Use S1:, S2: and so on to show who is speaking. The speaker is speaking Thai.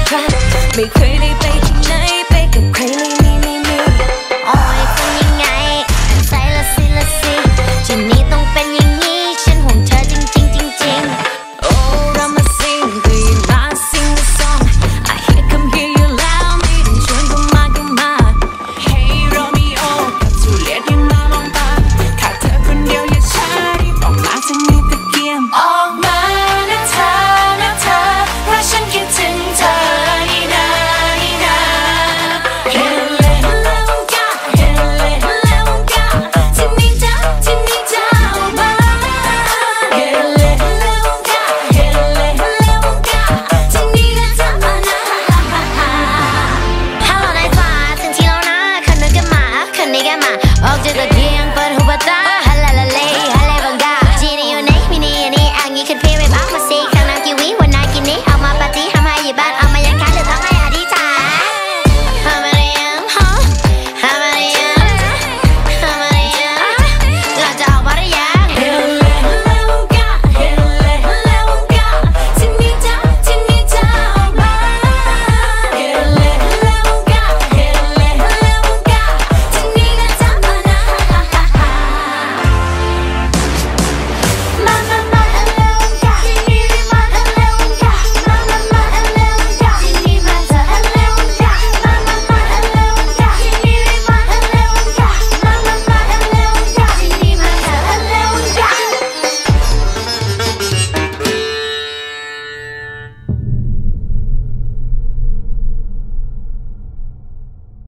S1: ครับไม่เคยได้ไปที่ไหนไปกับใครไม่
S2: โอ้ยเป็นยังไงใจละสิทีนี้ต้องเป็นอย่างนี้ฉันห่วงเธอจริง
S1: โอ้เรามาซิงก็ยิ่งมาซิงthe song I hear come hear you loud ไม่ต้องชวนก็มา Hey Romeo กับจูเลียตยังมามองตาขาดเธอคนเดียวอย่าช้ารีบออกมาจากในตะเกียงออกมานะเธอเพราะฉันคิดถึงเธอนี่นาเฮเลแล้วก็เฮเลแล้วก็ที่นี่จ้าออกมาเฮเลแล้วก็เฮเลแล้วก็ที่นี่นะจ้ามานะ
S2: ฮัลโหลนายฟ้าถึงที่แล้วนะคืนนี้กันมาออกจากตะเกียงเปิดหูเปิดตาฮัลโหลฮัลโหลบังกาจีนี่อยู่ไหนมินี่อันนี้อันนี้ขึ้นเพลย์แบบเอามาสิ